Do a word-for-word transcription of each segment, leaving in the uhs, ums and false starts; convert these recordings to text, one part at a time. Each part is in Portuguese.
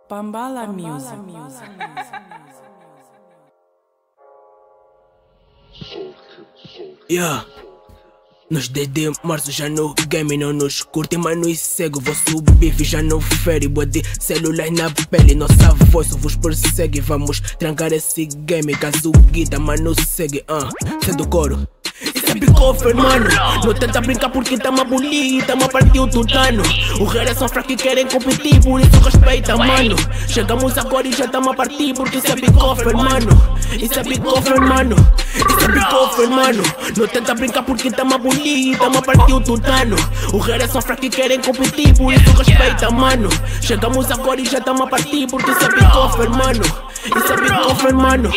Pambala Music. Yeah. Nos D D março já no game não nos curte, mas nos segue. Vosso bife já não fere, boa de celular na pele. Nossa voz só vos persegue. Vamos trancar esse game, caso guita, mas não segue. Uh, sendo coro. Isso é bicofer, mano. Não tenta brincar porque tamo a bulir, tamo a partir o tutano. Os reis são fracos e querem competir, por isso respeita, mano. Chegamos agora e já tamo a partir porque isso é bicofer, mano. Isso é bicofer, mano. Isso é bicofer, mano. Não tenta brincar porque tamo a bulir, tamo a partir o tutano. Os reis são fracos e querem competir, por isso respeita, mano. Chegamos agora e já tamo a partir porque isso é bicofer, mano. Isso é bicofer, mano.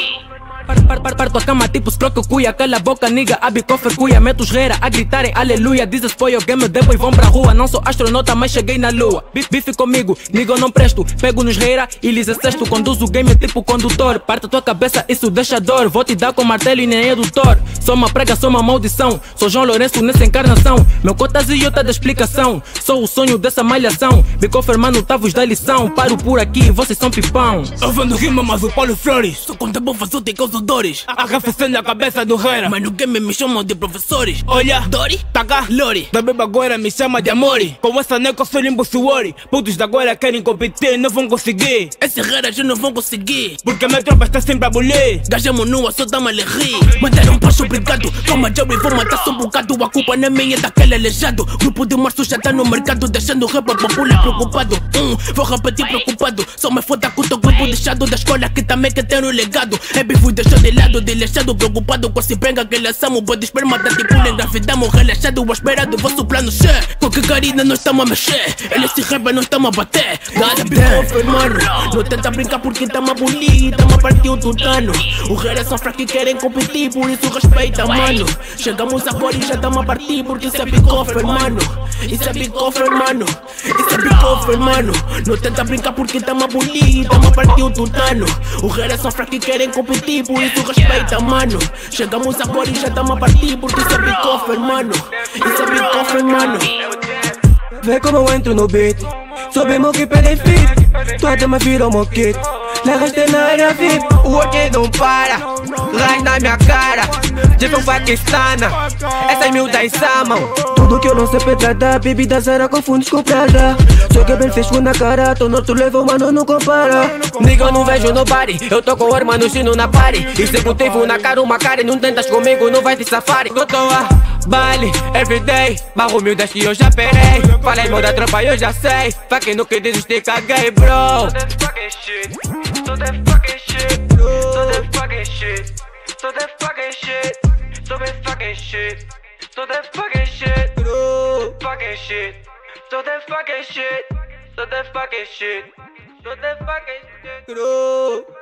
Parto a cama tipo stroke cuia, cala a boca niga, abre cofre cuia, meto os reira a gritarem aleluia. Dizes foi o game, depois vão pra rua. Não sou astronauta, mas cheguei na lua. Bife comigo, niga eu não presto. Pego nos reira e lhes acesto. Conduzo o game tipo condutor. Parte tua cabeça, isso deixa dor. Vou te dar com martelo e nem edutor. Sou uma praga, sou uma maldição. Sou João Lourenço nessa encarnação. Meu cotas e outra da explicação. Sou o sonho dessa malhação. Bicofer mano, tá vos da lição. Paro por aqui, vocês são pipão. Eu vendo rima, mas o Paulo Flores. Só conta bom fazer tem causa dores. Arrefecendo a cabeça do reira, mas no game me chamam de professores. Olha, Dori, Taga, Lori. Da beba agora me chama de Amori. Com essa neca eu sou limbo suori. Putos de agora querem competir, não vão conseguir. Esses reiras já não vão conseguir, porque a minha tropa está sempre a bulir. Gajamos nua, só dá-me a rir. Mandaram baixo, obrigado. Calma, Jerry, vou matar só um bocado. A culpa não é minha, é daquele aleijado. Grupo de março já tá no mercado, deixando o rapper popular preocupado. Hum, vou repetir preocupado. Só me foda com o teu grupo deixado da escola que também quer ter um legado. É bife deixou de lado, desleixado, preocupado com esse penga que lançamos. Pode esperma, tá tipo engravidamos, relaxado, à espera do vosso plano che. Com que carina nós estamos a mexer, eles se reba, nós estamos a bater. God damn, mano. Não tenta brincar porque tamo a bulir, tamo a partir o tutano. Os reis são fracos e querem competir, por isso respeita, mano. Chegamos agora e já tamo a partir porque isso é bicofer, mano. Isso é bicofer, mano. Isso é bicofer, mano. Não tenta brincar porque tamo a bulir, tamo a partir o tutano. Os reis são fracos e querem competir, por isso respeita, mano. Chegamos agora e já tamo a partir porque isso é bicofer, mano. Isso é bicofer, mano. Vê como eu entro no beat. Sou bem mo que pedem fit. Tua dama virou moquete. La rastei na área V I P. O work não para. Rai na minha cara. Jefão paquistana. Essas miúdas samam. Tudo que eu não sei pedrada. Bebida zara confundes com prada. Sou que bem fez na cara. Tô norte levo, mano, não compara. Nigga, eu não vejo nobody. Eu tô com o irmão no sino na party. E se contigo na cara uma cara. Não tentas comigo, não vai de safari. Eu tô a baile, everyday. Barro miúdas que eu já perei. Falei mal da tropa, eu já sei. Fucking no que desistir, caguei, bro. So that fucking shit, so that fucking shit, so that fucking shit, so that fucking shit, so that fucking shit, fucking shit, so that fucking shit, so that fucking shit, so that fucking shit.